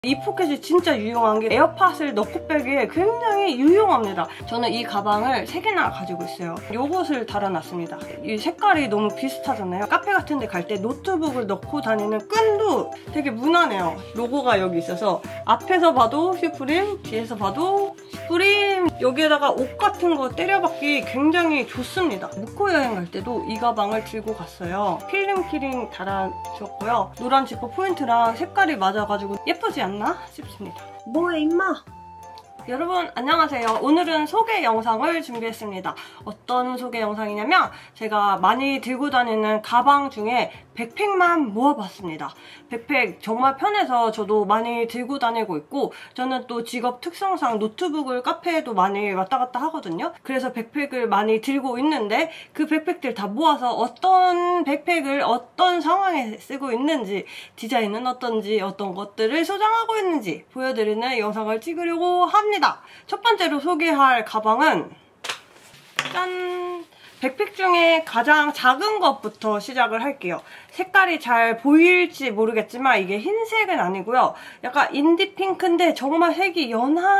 이 포켓이 진짜 유용한 게 에어팟을 넣고 빼기에 굉장히 유용합니다. 저는 이 가방을 3개나 가지고 있어요. 요것을 달아놨습니다. 이 색깔이 너무 비슷하잖아요. 카페 같은 데 갈 때 노트북을 넣고 다니는 끈도 되게 무난해요. 로고가 여기 있어서 앞에서 봐도 슈프림, 뒤에서 봐도 슈프림. 여기에다가 옷 같은 거 때려박기 굉장히 좋습니다. 묵코 여행 갈 때도 이 가방을 들고 갔어요. 필름 키링 달아줬고요. 노란 지퍼 포인트랑 색깔이 맞아가지고 예쁘지 않나 싶습니다. 뭐해 임마? 여러분 안녕하세요. 오늘은 소개 영상을 준비했습니다. 어떤 소개 영상이냐면 제가 많이 들고 다니는 가방 중에 백팩만 모아봤습니다. 백팩 정말 편해서 저도 많이 들고 다니고 있고, 저는 또 직업 특성상 노트북을 카페에도 많이 왔다 갔다 하거든요. 그래서 백팩을 많이 들고 있는데 그 백팩들 다 모아서 어떤 백팩을 어떤 상황에 쓰고 있는지, 디자인은 어떤지, 어떤 것들을 소장하고 있는지 보여드리는 영상을 찍으려고 합니다. 첫 번째로 소개할 가방은 짠! 백팩 중에 가장 작은 것부터 시작을 할게요. 색깔이 잘 보일지 모르겠지만 이게 흰색은 아니고요. 약간 인디 핑크인데 정말 색이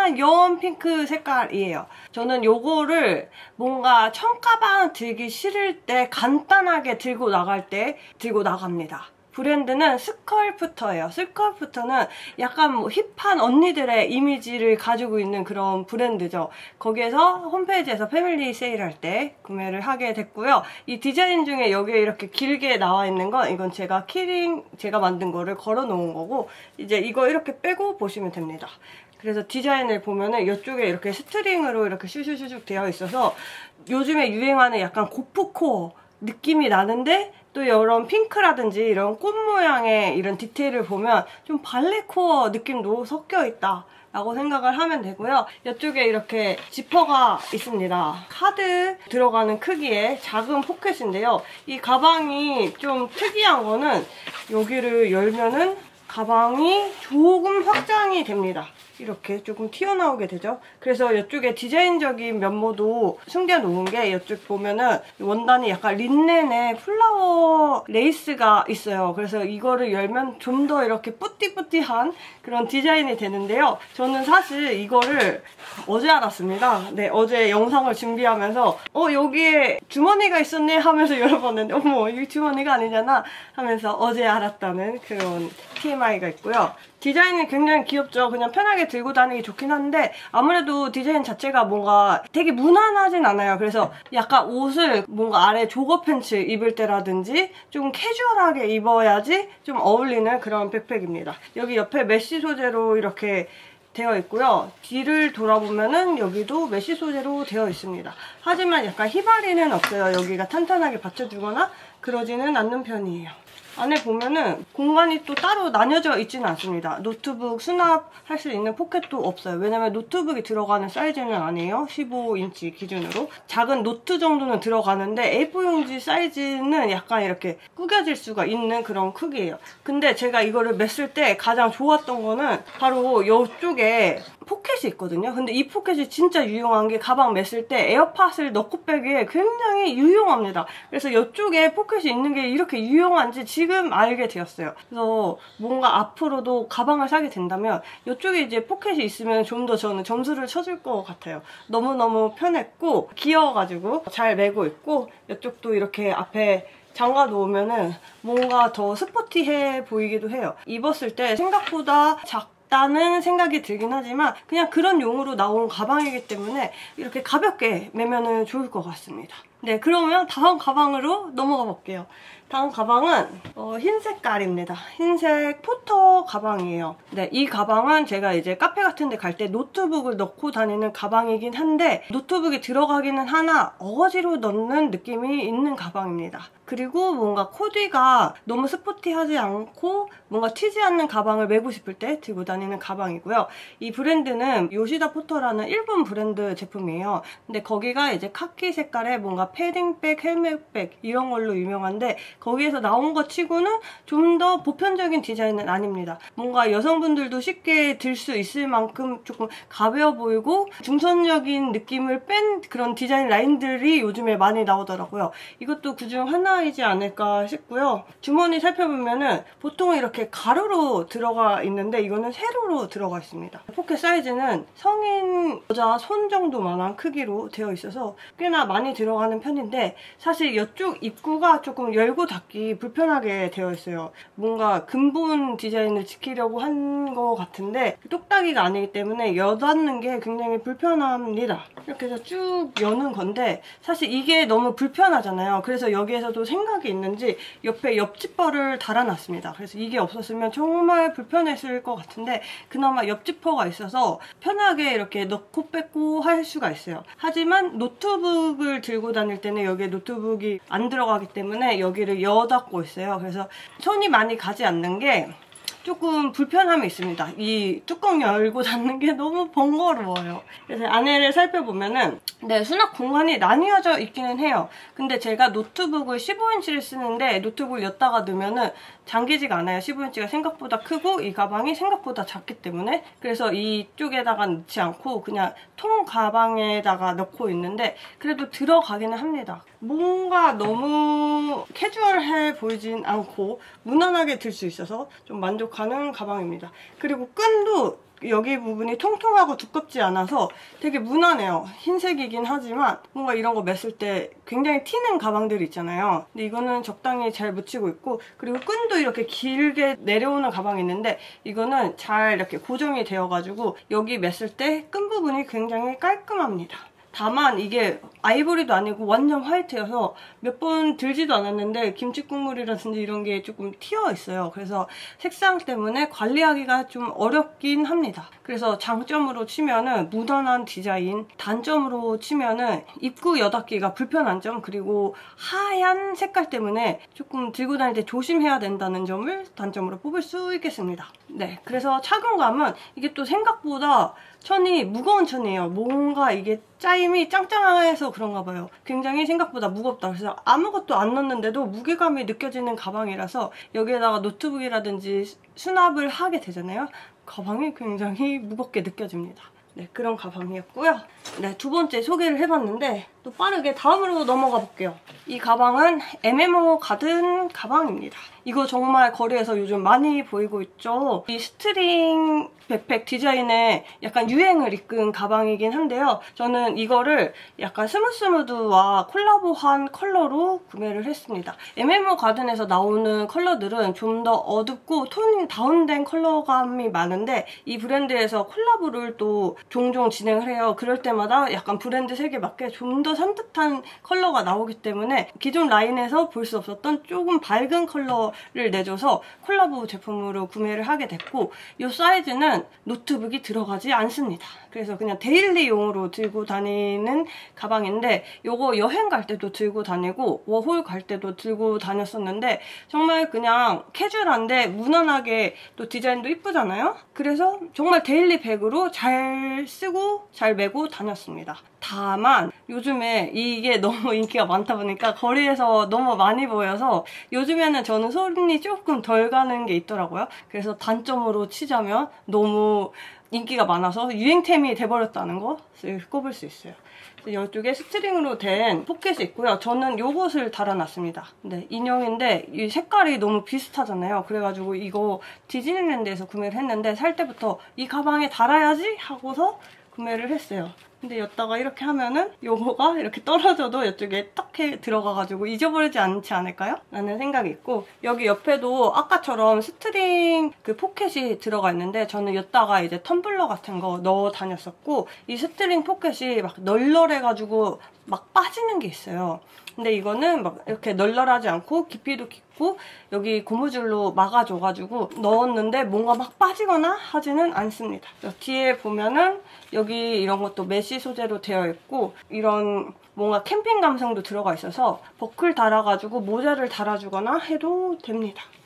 연한 핑크 색깔이에요. 저는 요거를 뭔가 청가방 들기 싫을 때 간단하게 들고 나갈 때 들고 나갑니다. 브랜드는 스컬프터예요. 스컬프터는 약간 뭐 힙한 언니들의 이미지를 가지고 있는 그런 브랜드죠. 거기에서 홈페이지에서 패밀리 세일할 때 구매를 하게 됐고요. 이 디자인 중에 여기에 이렇게 길게 나와 있는 건 이건 제가 키링 제가 만든 거를 걸어 놓은 거고, 이제 이거 이렇게 빼고 보시면 됩니다. 그래서 디자인을 보면은 이쪽에 이렇게 스트링으로 이렇게 슈슈슈슉 되어 있어서 요즘에 유행하는 약간 고프코어 느낌이 나는데, 또 이런 핑크라든지 이런 꽃 모양의 이런 디테일을 보면 좀 발레코어 느낌도 섞여 있다 라고 생각을 하면 되고요. 이쪽에 이렇게 지퍼가 있습니다. 카드 들어가는 크기의 작은 포켓인데요. 이 가방이 좀 특이한 거는 여기를 열면은 가방이 조금 확장이 됩니다. 이렇게 조금 튀어나오게 되죠. 그래서 이쪽에 디자인적인 면모도 숨겨놓은 게, 이쪽 보면은 원단이 약간 린넨의 플라워 레이스가 있어요. 그래서 이거를 열면 좀 더 이렇게 뿌띠뿌띠한 그런 디자인이 되는데요. 저는 사실 이거를 어제 알았습니다. 네, 어제 영상을 준비하면서 여기에 주머니가 있었네 하면서 열어봤는데 어머, 이게 주머니가 아니잖아 하면서 어제 알았다는 그런 TMI가 있고요. 디자인이 굉장히 귀엽죠. 그냥 편하게 들고 다니기 좋긴 한데 아무래도 디자인 자체가 뭔가 되게 무난하진 않아요. 그래서 약간 옷을 뭔가 아래 조거 팬츠 입을 때라든지 좀 캐주얼하게 입어야지 좀 어울리는 그런 백팩입니다. 여기 옆에 메쉬 소재로 이렇게 되어 있고요. 뒤를 돌아보면은 여기도 메쉬 소재로 되어 있습니다. 하지만 약간 휘발이는 없어요. 여기가 탄탄하게 받쳐주거나 그러지는 않는 편이에요. 안에 보면은 공간이 또 따로 나뉘어져 있지는 않습니다. 노트북 수납할 수 있는 포켓도 없어요. 왜냐면 노트북이 들어가는 사이즈는 아니에요. 15인치 기준으로. 작은 노트 정도는 들어가는데 A4 용지 사이즈는 약간 이렇게 구겨질 수가 있는 그런 크기예요. 근데 제가 이거를 맸을 때 가장 좋았던 거는 바로 이쪽에 포켓이 있거든요. 근데 이 포켓이 진짜 유용한 게 가방 맸을 때 에어팟을 넣고 빼기에 굉장히 유용합니다. 그래서 이쪽에 포켓이 있는 게 이렇게 유용한지 지금 알게 되었어요. 그래서 뭔가 앞으로도 가방을 사게 된다면 이쪽에 이제 포켓이 있으면 좀 더 저는 점수를 쳐줄 것 같아요. 너무너무 편했고 귀여워가지고 잘 메고 있고, 이쪽도 이렇게 앞에 잠가 놓으면은 뭔가 더 스포티해 보이기도 해요. 입었을 때 생각보다 다는 생각이 들긴 하지만 그냥 그런 용으로 나온 가방이기 때문에 이렇게 가볍게 매면은 좋을 것 같습니다. 네, 그러면 다음 가방으로 넘어가 볼게요. 다음 가방은 흰 색깔입니다. 흰색 포터 가방이에요. 네, 이 가방은 제가 이제 카페 같은 데 갈 때 노트북을 넣고 다니는 가방이긴 한데 노트북이 들어가기는 하나 어거지로 넣는 느낌이 있는 가방입니다. 그리고 뭔가 코디가 너무 스포티하지 않고 뭔가 튀지 않는 가방을 메고 싶을 때 들고 다니는 가방이고요. 이 브랜드는 요시다 포터라는 일본 브랜드 제품이에요. 근데 거기가 이제 카키 색깔의 뭔가 패딩백, 헬멧백 이런 걸로 유명한데 거기에서 나온 것 치고는 좀 더 보편적인 디자인은 아닙니다. 뭔가 여성분들도 쉽게 들 수 있을 만큼 조금 가벼워 보이고 중선적인 느낌을 뺀 그런 디자인 라인들이 요즘에 많이 나오더라고요. 이것도 그중 하나이지 않을까 싶고요. 주머니 살펴보면은 보통 이렇게 가로로 들어가 있는데 이거는 세로로 들어가 있습니다. 포켓 사이즈는 성인 여자 손 정도만한 크기로 되어 있어서 꽤나 많이 들어가는 편인데 사실 이쪽 입구가 조금 열고 닫기 불편하게 되어 있어요. 뭔가 근본 디자인을 지키려고 한 것 같은데 똑딱이가 아니기 때문에 여닫는 게 굉장히 불편합니다. 이렇게 해서 쭉 여는 건데 사실 이게 너무 불편하잖아요. 그래서 여기에서도 생각이 있는지 옆에 옆지퍼를 달아놨습니다. 그래서 이게 없었으면 정말 불편했을 것 같은데 그나마 옆지퍼가 있어서 편하게 이렇게 넣고 뺏고 할 수가 있어요. 하지만 노트북을 들고 다닐 때는 여기에 노트북이 안 들어가기 때문에 여기를 여닫고 있어요. 그래서 손이 많이 가지 않는 게 조금 불편함이 있습니다. 이 뚜껑 열고 닫는 게 너무 번거로워요. 그래서 안에를 살펴보면은 네, 수납 공간이 나뉘어져 있기는 해요. 근데 제가 노트북을 15인치를 쓰는데 노트북을 였다가 넣으면은 잠기지가 않아요. 15인치가 생각보다 크고 이 가방이 생각보다 작기 때문에 그래서 이쪽에다가 넣지 않고 그냥 통 가방에다가 넣고 있는데 그래도 들어가기는 합니다. 뭔가 너무 캐주얼해 보이진 않고 무난하게 들 수 있어서 좀 만족하는 가방입니다. 그리고 끈도 여기 부분이 통통하고 두껍지 않아서 되게 무난해요. 흰색이긴 하지만 뭔가 이런 거 맸을 때 굉장히 튀는 가방들 있잖아요. 근데 이거는 적당히 잘 묻히고 있고 그리고 끈도 이렇게 길게 내려오는 가방이 있는데 이거는 잘 이렇게 고정이 되어가지고 여기 맸을 때 끈 부분이 굉장히 깔끔합니다. 다만 이게 아이보리도 아니고 완전 화이트여서 몇 번 들지도 않았는데 김치 국물이라든지 이런 게 조금 튀어 있어요. 그래서 색상 때문에 관리하기가 좀 어렵긴 합니다. 그래서 장점으로 치면은 무난한 디자인, 단점으로 치면은 입구 여닫기가 불편한 점, 그리고 하얀 색깔 때문에 조금 들고 다닐 때 조심해야 된다는 점을 단점으로 뽑을 수 있겠습니다. 네, 그래서 착용감은 이게 또 생각보다 천이 무거운 천이에요. 뭔가 이게 짜임이 짱짱해서 그런가 봐요. 굉장히 생각보다 무겁다. 그래서 아무것도 안 넣는데도 무게감이 느껴지는 가방이라서 여기에다가 노트북이라든지 수납을 하게 되잖아요. 가방이 굉장히 무겁게 느껴집니다. 네, 그런 가방이었고요. 네, 두 번째 소개를 해봤는데 또 빠르게 다음으로 넘어가 볼게요. 이 가방은 MMO 가든 가방입니다. 이거 정말 거리에서 요즘 많이 보이고 있죠. 이 스트링 백팩 디자인에 약간 유행을 이끈 가방이긴 한데요. 저는 이거를 약간 스무스무드와 콜라보한 컬러로 구매를 했습니다. MMO 가든에서 나오는 컬러들은 좀 더 어둡고 톤이 다운된 컬러감이 많은데 이 브랜드에서 콜라보를 또 종종 진행을 해요. 그럴 때마다 약간 브랜드 색에 맞게 좀 더 산뜻한 컬러가 나오기 때문에 기존 라인에서 볼 수 없었던 조금 밝은 컬러를 내줘서 콜라보 제품으로 구매를 하게 됐고 이 사이즈는 노트북이 들어가지 않습니다. 그래서 그냥 데일리용으로 들고 다니는 가방인데 이거 여행 갈 때도 들고 다니고 워홀 갈 때도 들고 다녔었는데 정말 그냥 캐주얼한데 무난하게 또 디자인도 이쁘잖아요? 그래서 정말 데일리백으로 잘 쓰고 잘 메고 다녔습니다. 다만 요즘에 이게 너무 인기가 많다 보니까 거리에서 너무 많이 보여서 요즘에는 저는 손이 조금 덜 가는 게 있더라고요. 그래서 단점으로 치자면 너무 인기가 많아서 유행템이 돼버렸다는 것을 꼽을 수 있어요. 이쪽에 스트링으로 된 포켓이 있고요. 저는 요것을 달아놨습니다. 네, 인형인데 이 색깔이 너무 비슷하잖아요. 그래가지고 이거 디즈니랜드에서 구매를 했는데 살 때부터 이 가방에 달아야지 하고서 구매를 했어요. 근데 여기다가 이렇게 하면은 요거가 이렇게 떨어져도 이쪽에 딱 들어가가지고 잊어버리지 않지 않을까요? 라는 생각이 있고 여기 옆에도 아까처럼 스트링 그 포켓이 들어가 있는데 저는 여기다가 이제 텀블러 같은 거 넣어 다녔었고 이 스트링 포켓이 막 널널해가지고 막 빠지는 게 있어요. 근데 이거는 막 이렇게 널널하지 않고 깊이도 깊고 여기 고무줄로 막아줘가지고 넣었는데 뭔가 막 빠지거나 하지는 않습니다. 뒤에 보면은 여기 이런 것도 메쉬 소재로 되어 있고 이런 뭔가 캠핑 감성도 들어가 있어서 버클 달아가지고 모자를 달아주거나 해도 됩니다.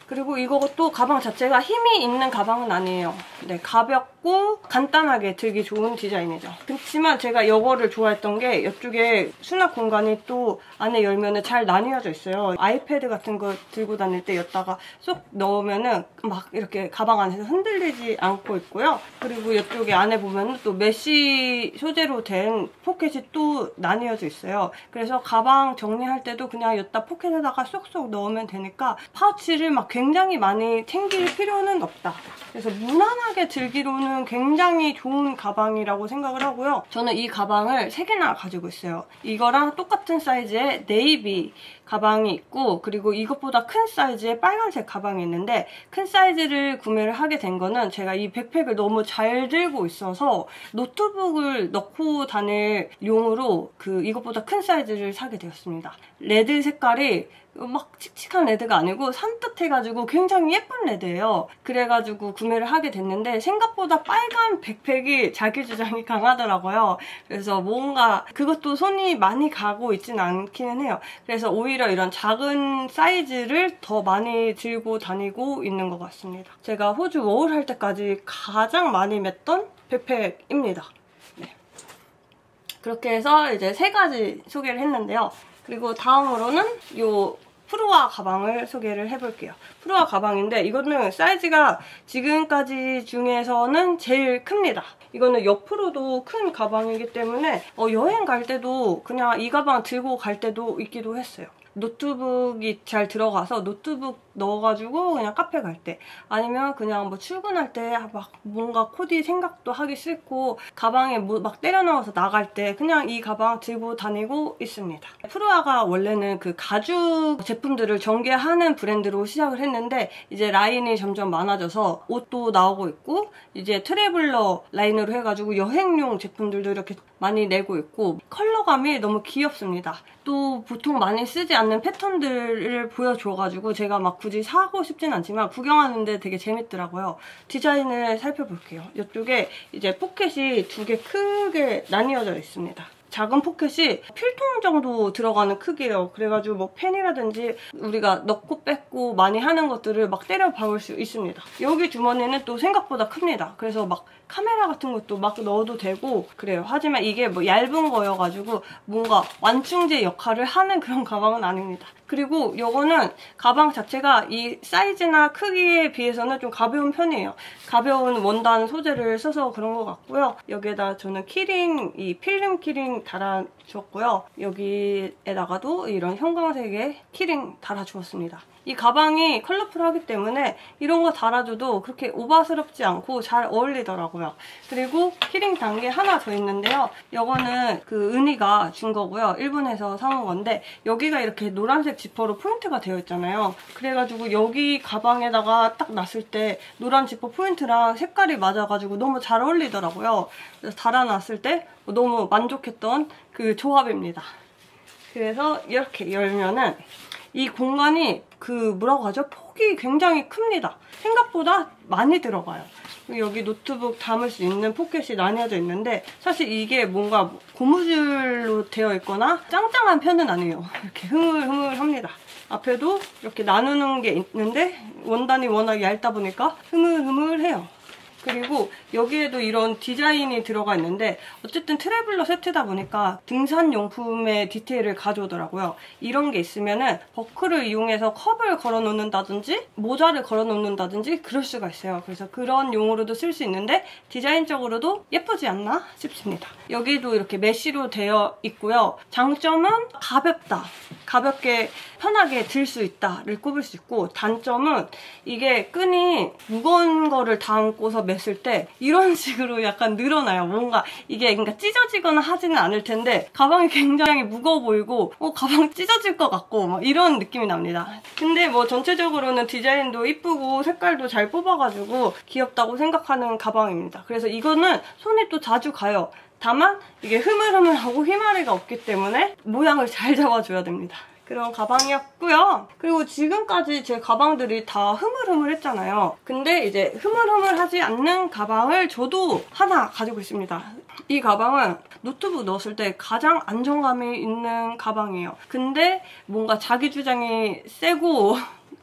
그리고 이것도 가방 자체가 힘이 있는 가방은 아니에요. 네, 가볍고 간단하게 들기 좋은 디자인이죠. 그렇지만 제가 이거를 좋아했던 게 이쪽에 수납 공간이 또 안에 열면은 잘 나뉘어져 있어요. 아이패드 같은 거 들고 다닐 때 여기다가 쏙 넣으면은 막 이렇게 가방 안에서 흔들리지 않고 있고요. 그리고 이쪽에 안에 보면은 또 메쉬 소재로 된 포켓이 또 나뉘어져 있어요. 그래서 가방 정리할 때도 그냥 여기다 포켓에다가 쏙쏙 넣으면 되니까 파우치를 막 굉장히 많이 챙길 필요는 없다. 그래서 무난하게 들기로는 굉장히 좋은 가방이라고 생각을 하고요. 저는 이 가방을 3개나 가지고 있어요. 이거랑 똑같은 사이즈의 네이비 가방이 있고, 그리고 이것보다 큰 사이즈의 빨간색 가방이 있는데, 큰 사이즈를 구매를 하게 된 거는 제가 이 백팩을 너무 잘 들고 있어서 노트북을 넣고 다닐 용으로 이것보다 큰 사이즈를 사게 되었습니다. 레드 색깔이 막 칙칙한 레드가 아니고 산뜻해가지고 굉장히 예쁜 레드예요. 그래가지고 구매를 하게 됐는데 생각보다 빨간 백팩이 자기 주장이 강하더라고요. 그래서 뭔가 그것도 손이 많이 가고 있진 않기는 해요. 그래서 오히려 이런 작은 사이즈를 더 많이 들고 다니고 있는 것 같습니다. 제가 호주 워홀 할 때까지 가장 많이 맸던 백팩입니다. 네. 그렇게 해서 이제 3가지 소개를 했는데요. 그리고 다음으로는 요 프루아 가방을 소개를 해볼게요. 프루아 가방인데 이거는 사이즈가 지금까지 중에서는 제일 큽니다. 이거는 옆으로도 큰 가방이기 때문에 여행 갈 때도 그냥 이 가방 들고 갈 때도 있기도 했어요. 노트북이 잘 들어가서 노트북 넣어가지고 그냥 카페 갈 때, 아니면 그냥 뭐 출근할 때 막 뭔가 코디 생각도 하기 싫고 가방에 뭐 막 때려 넣어서 나갈 때 그냥 이 가방 들고 다니고 있습니다. 프루아가 원래는 그 가죽 제품들을 전개하는 브랜드로 시작을 했는데 이제 라인이 점점 많아져서 옷도 나오고 있고 이제 트래블러 라인으로 해가지고 여행용 제품들도 이렇게 많이 내고 있고 컬러감이 너무 귀엽습니다. 또 보통 많이 쓰지 않는 패턴들을 보여줘가지고 제가 막 굳이 사고 싶진 않지만 구경하는데 되게 재밌더라고요. 디자인을 살펴볼게요. 이쪽에 이제 포켓이 2개 크게 나뉘어져 있습니다. 작은 포켓이 필통 정도 들어가는 크기예요. 그래가지고 뭐 펜이라든지 우리가 넣고 뺏고 많이 하는 것들을 막 때려 박을 수 있습니다. 여기 주머니는 또 생각보다 큽니다. 그래서 막 카메라 같은 것도 막 넣어도 되고 그래요. 하지만 이게 뭐 얇은 거여가지고 뭔가 완충제 역할을 하는 그런 가방은 아닙니다. 그리고 이거는 가방 자체가 이 사이즈나 크기에 비해서는 좀 가벼운 편이에요. 가벼운 원단 소재를 써서 그런 것 같고요. 여기에다 저는 키링, 이 필름 키링 달아주었고요. 여기에다가도 이런 형광색의 키링 달아주었습니다. 이 가방이 컬러풀하기 때문에 이런 거 달아줘도 그렇게 오바스럽지 않고 잘 어울리더라고요. 그리고 키링 단계 하나 더 있는데요. 이거는 그 은희가 준 거고요. 일본에서 사온 건데 여기가 이렇게 노란색 지퍼로 포인트가 되어 있잖아요. 그래가지고 여기 가방에다가 딱 놨을 때 노란 지퍼 포인트랑 색깔이 맞아가지고 너무 잘 어울리더라고요. 그래서 달아놨을 때 너무 만족했던 그 조합입니다. 그래서 이렇게 열면은 이 공간이 뭐라고 하죠? 폭이 굉장히 큽니다. 생각보다 많이 들어가요. 여기 노트북 담을 수 있는 포켓이 나뉘어져 있는데 사실 이게 뭔가 고무줄로 되어 있거나 짱짱한 편은 아니에요. 이렇게 흐물흐물합니다. 앞에도 이렇게 나누는 게 있는데 원단이 워낙 얇다 보니까 흐물흐물해요. 그리고 여기에도 이런 디자인이 들어가 있는데 어쨌든 트래블러 세트다 보니까 등산용품의 디테일을 가져오더라고요. 이런 게 있으면은 버클을 이용해서 컵을 걸어 놓는다든지 모자를 걸어 놓는다든지 그럴 수가 있어요. 그래서 그런 용으로도 쓸 수 있는데 디자인적으로도 예쁘지 않나 싶습니다. 여기도 이렇게 메쉬로 되어 있고요. 장점은 가볍다. 가볍게 편하게 들 수 있다를 꼽을 수 있고 단점은 이게 끈이 무거운 거를 담고서 맸을 때 이런 식으로 약간 늘어나요. 뭔가 이게 그러니까 찢어지거나 하지는 않을 텐데 가방이 굉장히 무거워 보이고 가방 찢어질 것 같고 막 이런 느낌이 납니다. 근데 뭐 전체적으로는 디자인도 이쁘고 색깔도 잘 뽑아가지고 귀엽다고 생각하는 가방입니다. 그래서 이거는 손이 또 자주 가요. 다만 이게 흐물흐물하고 휘마리가 없기 때문에 모양을 잘 잡아줘야 됩니다. 그런 가방이었고요. 그리고 지금까지 제 가방들이 다 흐물흐물했잖아요. 근데 이제 흐물흐물하지 않는 가방을 저도 하나 가지고 있습니다. 이 가방은 노트북 넣었을 때 가장 안정감이 있는 가방이에요. 근데 뭔가 자기 주장이 세고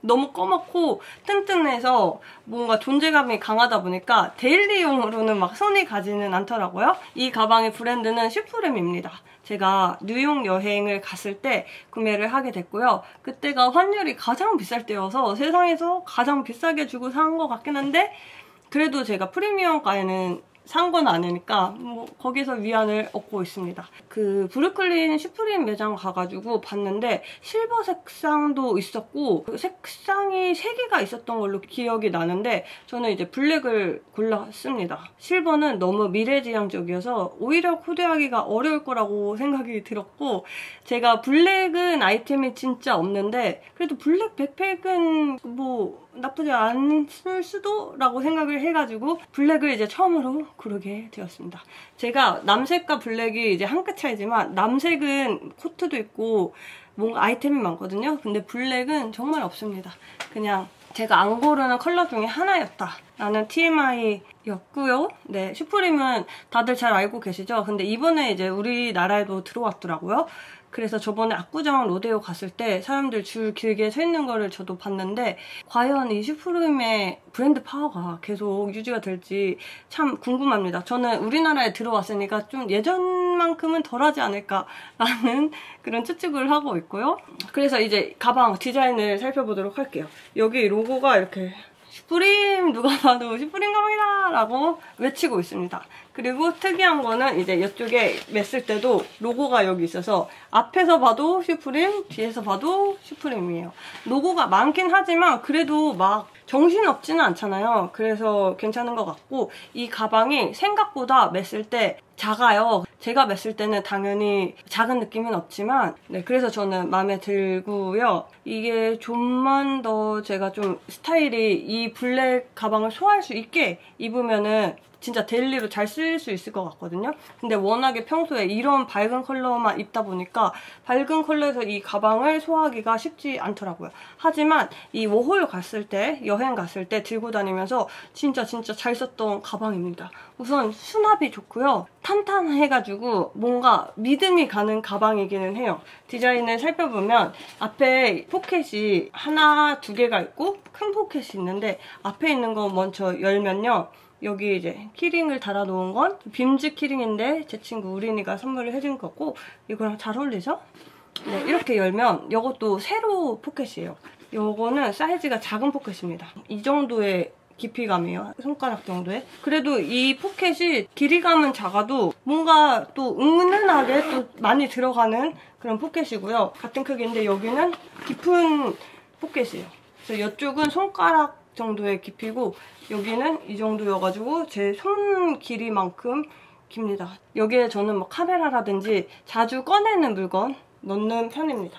너무 꺼멓고 튼튼해서 뭔가 존재감이 강하다 보니까 데일리용으로는 막 손이 가지는 않더라고요. 이 가방의 브랜드는 슈프림입니다. 제가 뉴욕 여행을 갔을 때 구매를 하게 됐고요. 그때가 환율이 가장 비쌀 때여서 세상에서 가장 비싸게 주고 산 것 같긴 한데 그래도 제가 프리미엄가에는 산 건 아니니까 뭐 거기서 위안을 얻고 있습니다. 그 브루클린 슈프림 매장 가가지고 봤는데 실버 색상도 있었고 색상이 3개가 있었던 걸로 기억이 나는데 저는 이제 블랙을 골랐습니다. 실버는 너무 미래지향적이어서 오히려 코디하기가 어려울 거라고 생각이 들었고 제가 블랙은 아이템이 진짜 없는데 그래도 블랙 백팩은 뭐 나쁘지 않을 수도? 라고 생각을 해가지고 블랙을 이제 처음으로 고르게 되었습니다. 제가 남색과 블랙이 이제 한 끗 차이지만 남색은 코트도 있고 뭔가 아이템이 많거든요. 근데 블랙은 정말 없습니다. 그냥 제가 안 고르는 컬러 중에 하나였다 라는 TMI였고요. 네, 슈프림은 다들 잘 알고 계시죠? 근데 이번에 이제 우리나라에도 들어왔더라고요. 그래서 저번에 압구정 로데오 갔을 때 사람들 줄 길게 서 있는 거를 저도 봤는데 과연 이 슈프림의 브랜드 파워가 계속 유지가 될지 참 궁금합니다. 저는 우리나라에 들어왔으니까 좀 예전만큼은 덜하지 않을까라는 그런 추측을 하고 있고요. 그래서 이제 가방 디자인을 살펴보도록 할게요. 여기 로고가 이렇게 슈프림! 누가 봐도 슈프림 가방이다! 라고 외치고 있습니다. 그리고 특이한 거는 이제 이쪽에 맸을 때도 로고가 여기 있어서 앞에서 봐도 슈프림, 뒤에서 봐도 슈프림이에요. 로고가 많긴 하지만 그래도 막 정신없지는 않잖아요. 그래서 괜찮은 것 같고 이 가방이 생각보다 맸을 때 작아요. 제가 맸을 때는 당연히 작은 느낌은 없지만 네, 그래서 저는 마음에 들고요. 이게 좀만 더 제가 좀 스타일이 이 블랙 가방을 소화할 수 있게 입으면은 진짜 데일리로 잘 쓸 수 있을 것 같거든요. 근데 워낙에 평소에 이런 밝은 컬러만 입다 보니까 밝은 컬러에서 이 가방을 소화하기가 쉽지 않더라고요. 하지만 이 워홀 갔을 때, 여행 갔을 때 들고 다니면서 진짜 잘 썼던 가방입니다. 우선 수납이 좋고요. 탄탄해가지고 뭔가 믿음이 가는 가방이기는 해요. 디자인을 살펴보면 앞에 포켓이 하나, 2개가 있고 큰 포켓이 있는데 앞에 있는 거 먼저 열면요. 여기 이제 키링을 달아놓은 건 빔즈 키링인데 제 친구 우린이가 선물을 해준 거고 이거랑 잘 어울리죠? 네, 이렇게 열면 이것도 세로 포켓이에요. 이거는 사이즈가 작은 포켓입니다. 이 정도의 깊이감이에요. 손가락 정도에. 그래도 이 포켓이 길이감은 작아도 뭔가 또 은은하게 또 많이 들어가는 그런 포켓이고요. 같은 크기인데 여기는 깊은 포켓이에요. 그래서 이쪽은 손가락 정도의 깊이고 여기는 이 정도여가지고 제 손 길이만큼 깁니다. 여기에 저는 뭐 카메라라든지 자주 꺼내는 물건 넣는 편입니다.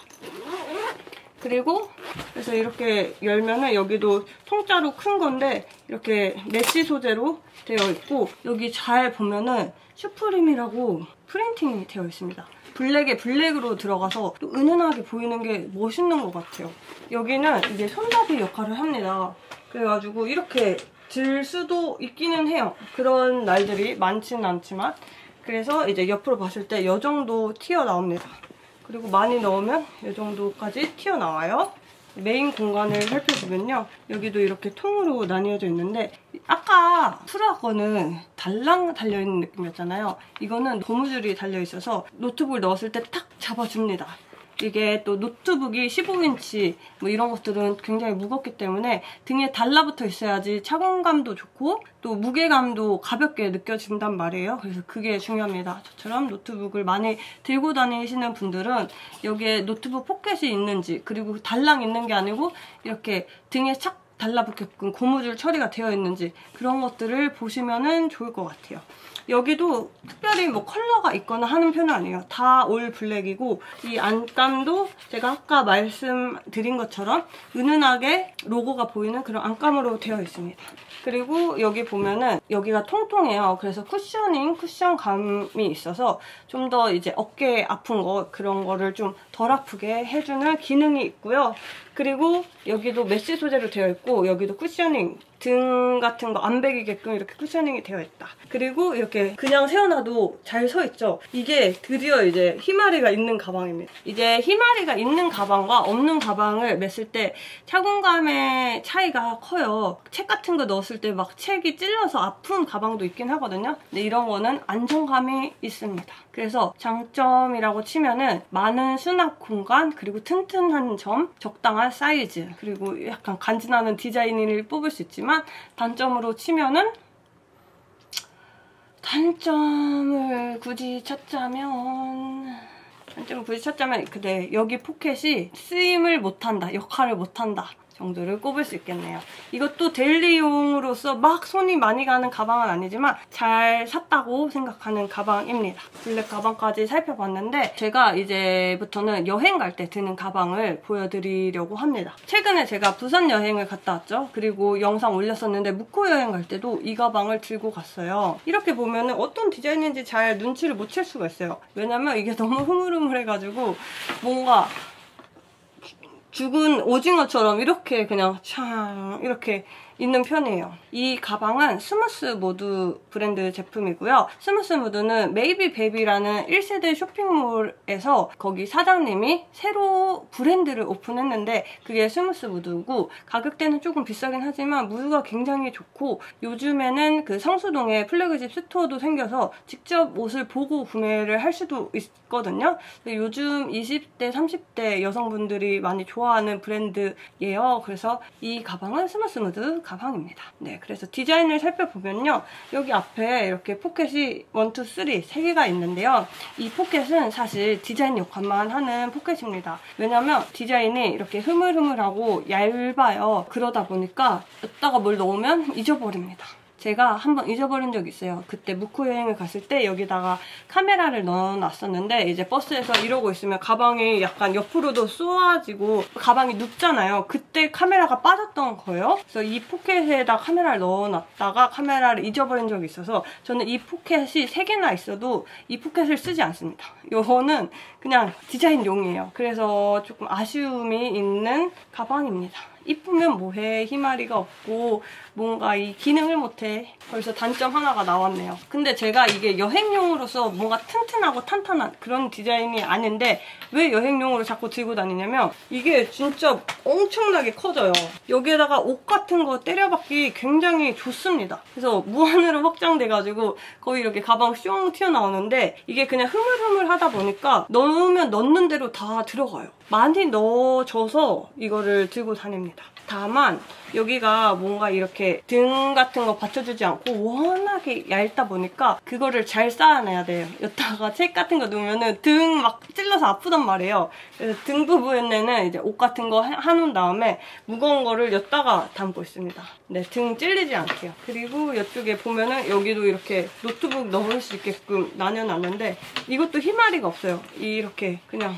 그리고 그래서 이렇게 열면은 여기도 통짜로 큰 건데 이렇게 메쉬 소재로 되어 있고 여기 잘 보면은 슈프림이라고 프린팅이 되어 있습니다. 블랙에 블랙으로 들어가서 또 은은하게 보이는 게 멋있는 것 같아요. 여기는 이게 손잡이 역할을 합니다. 그래가지고 이렇게 들 수도 있기는 해요. 그런 날들이 많지는 않지만 그래서 이제 옆으로 봤을 때 이 정도 튀어나옵니다. 그리고 많이 넣으면 이 정도까지 튀어나와요. 메인 공간을 살펴보면요. 여기도 이렇게 통으로 나뉘어져 있는데 아까 프라 거는 달랑 달려있는 느낌이었잖아요. 이거는 고무줄이 달려있어서 노트북을 넣었을 때 탁 잡아줍니다. 이게 또 노트북이 15인치 뭐 이런 것들은 굉장히 무겁기 때문에 등에 달라붙어 있어야지 착용감도 좋고 또 무게감도 가볍게 느껴진단 말이에요. 그래서 그게 중요합니다. 저처럼 노트북을 많이 들고 다니시는 분들은 여기에 노트북 포켓이 있는지 그리고 달랑 있는 게 아니고 이렇게 등에 착 달라붙게끔 고무줄 처리가 되어 있는지 그런 것들을 보시면 좋을 것 같아요. 여기도 특별히 뭐 컬러가 있거나 하는 편은 아니에요. 다 올 블랙이고 이 안감도 제가 아까 말씀드린 것처럼 은은하게 로고가 보이는 그런 안감으로 되어 있습니다. 그리고 여기 보면은 여기가 통통해요. 그래서 쿠션감이 있어서 좀 더 이제 어깨 아픈 거 그런 거를 좀 덜 아프게 해주는 기능이 있고요. 그리고 여기도 메쉬 소재로 되어 있고 여기도 쿠셔닝 등 같은 거 안 베기게끔 이렇게 쿠셔닝이 되어 있다. 그리고 이렇게 그냥 세워놔도 잘 서 있죠. 이게 드디어 이제 희마리가 있는 가방입니다. 이제 희마리가 있는 가방과 없는 가방을 맸을 때 착용감의 차이가 커요. 책 같은 거 넣었을 때 막 책이 찔러서 아픈 가방도 있긴 하거든요. 근데 이런 거는 안정감이 있습니다. 그래서 장점이라고 치면은 많은 수납 공간, 그리고 튼튼한 점, 적당한 사이즈, 그리고 약간 간지나는 디자인을 뽑을 수 있지만 단점으로 치면은 단점을 굳이 찾자면 근데 여기 포켓이 쓰임을 못한다, 역할을 못한다 정도를 꼽을 수 있겠네요. 이것도 데일리용으로서 막 손이 많이 가는 가방은 아니지만 잘 샀다고 생각하는 가방입니다. 블랙 가방까지 살펴봤는데 제가 이제부터는 여행 갈 때 드는 가방을 보여드리려고 합니다. 최근에 제가 부산 여행을 갔다 왔죠. 그리고 영상 올렸었는데 묵호 여행 갈 때도 이 가방을 들고 갔어요. 이렇게 보면 어떤 디자인인지 잘 눈치를 못 챌 수가 있어요. 왜냐면 이게 너무 흐물흐물해가지고 뭔가 죽은 오징어처럼 이렇게 그냥 창 이렇게 있는 편이에요. 이 가방은 스무스 모드 브랜드 제품이고요. 스무스 모드는 메이비 베비라는 1세대 쇼핑몰에서 거기 사장님이 새로 브랜드를 오픈했는데 그게 스무스 모드고 가격대는 조금 비싸긴 하지만 무드가 굉장히 좋고 요즘에는 그 성수동에 플래그십 스토어도 생겨서 직접 옷을 보고 구매를 할 수도 있거든요. 요즘 20대, 30대 여성분들이 많이 좋아하는 브랜드예요. 그래서 이 가방은 스무스 모드 가방입니다. 네, 그래서 디자인을 살펴보면요. 여기 앞에 이렇게 포켓이 1, 2, 3, 3개가 있는데요. 이 포켓은 사실 디자인 역할만 하는 포켓입니다. 왜냐면 디자인이 이렇게 흐물흐물하고 얇아요. 그러다 보니까 여기다가 뭘 넣으면 잊어버립니다. 제가 한번 잊어버린 적이 있어요. 그때 묵호 여행을 갔을 때 여기다가 카메라를 넣어놨었는데 이제 버스에서 이러고 있으면 가방이 약간 옆으로도 쏘아지고 가방이 눕잖아요. 그때 카메라가 빠졌던 거예요. 그래서 이 포켓에다 카메라를 넣어놨다가 카메라를 잊어버린 적이 있어서 저는 이 포켓이 3개나 있어도 이 포켓을 쓰지 않습니다. 이거는 그냥 디자인용이에요. 그래서 조금 아쉬움이 있는 가방입니다. 이쁘면 뭐해, 희마리가 없고 뭔가 이 기능을 못해. 벌써 단점 하나가 나왔네요. 근데 제가 이게 여행용으로서 뭔가 튼튼하고 탄탄한 그런 디자인이 아닌데 왜 여행용으로 자꾸 들고 다니냐면 이게 진짜 엄청나게 커져요. 여기에다가 옷 같은 거 때려박기 굉장히 좋습니다. 그래서 무한으로 확장돼가지고 거의 이렇게 가방 슝 튀어나오는데 이게 그냥 흐물흐물하다 보니까 넣으면 넣는 대로 다 들어가요. 많이 넣어줘서 이거를 들고 다닙니다. 다만 여기가 뭔가 이렇게 등 같은 거 받쳐주지 않고 워낙에 얇다 보니까 그거를 잘 쌓아내야 돼요. 여기다가 책 같은 거 놓으면은 등 막 찔러서 아프단 말이에요. 그래서 등 부분에는 이제 옷 같은 거 해놓은 다음에 무거운 거를 여기다가 담고 있습니다. 네, 등 찔리지 않게요. 그리고 이쪽에 보면은 여기도 이렇게 노트북 넣을 수 있게끔 나뉘어놨는데 이것도 희마리가 없어요. 이렇게 그냥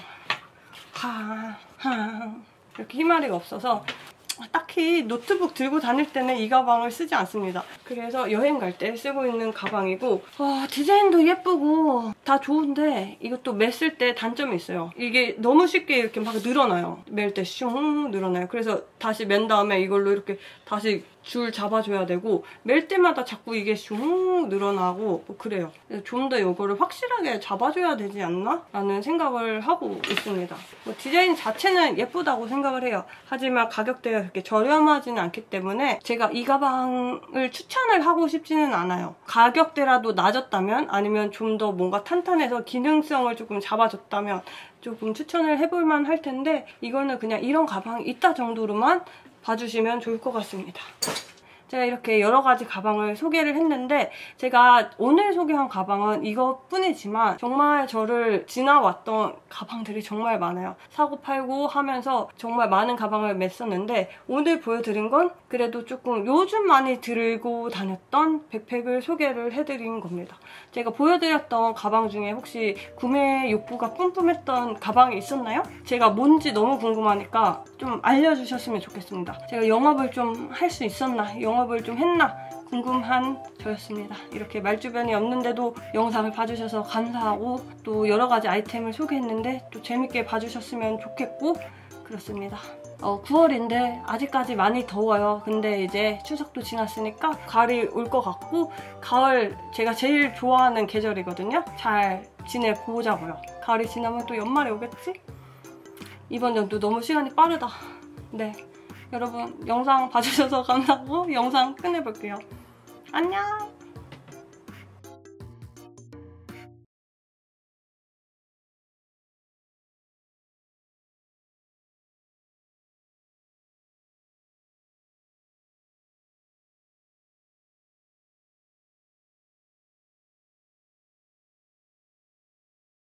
이렇게 희마리가 없어서 딱히 노트북 들고 다닐 때는 이 가방을 쓰지 않습니다. 그래서 여행 갈 때 쓰고 있는 가방이고 디자인도 예쁘고 다 좋은데 이것도 맸을 때 단점이 있어요. 이게 너무 쉽게 이렇게 막 늘어나요. 멜 때 슝 늘어나요. 그래서 다시 맨 다음에 이걸로 이렇게 다시 줄 잡아줘야 되고 멜 때마다 자꾸 이게 슝 늘어나고 뭐 그래요. 좀 더 이거를 확실하게 잡아줘야 되지 않나? 라는 생각을 하고 있습니다. 디자인 자체는 예쁘다고 생각을 해요. 하지만 가격대가 그렇게 저렴하지는 않기 때문에 제가 이 가방을 추천을 하고 싶지는 않아요. 가격대라도 낮았다면 아니면 좀 더 뭔가 탄탄해서 기능성을 조금 잡아줬다면 조금 추천을 해볼만 할 텐데 이거는 그냥 이런 가방이 있다 정도로만 봐주시면 좋을 것 같습니다. 제가 이렇게 여러 가지 가방을 소개를 했는데 제가 오늘 소개한 가방은 이것뿐이지만 정말 저를 지나왔던 가방들이 정말 많아요. 사고 팔고 하면서 정말 많은 가방을 맸었는데 오늘 보여드린 건 그래도 조금 요즘 많이 들고 다녔던 백팩을 소개를 해드린 겁니다. 제가 보여드렸던 가방 중에 혹시 구매 욕구가 뿜뿜했던 가방이 있었나요? 제가 뭔지 너무 궁금하니까 좀 알려주셨으면 좋겠습니다. 제가 영업을 좀 할 수 있었나? 영업을 좀 했나? 궁금한 저였습니다. 이렇게 말주변이 없는데도 영상을 봐주셔서 감사하고 또 여러 가지 아이템을 소개했는데 또 재밌게 봐주셨으면 좋겠고 그렇습니다. 9월인데 아직까지 많이 더워요. 근데 이제 추석도 지났으니까 가을이 올 것 같고, 가을 제가 제일 좋아하는 계절이거든요. 잘 지내보자고요. 가을이 지나면 또 연말이 오겠지? 이번 연도 너무 시간이 빠르다. 네, 여러분 영상 봐주셔서 감사하고 영상 끝내볼게요. 안녕!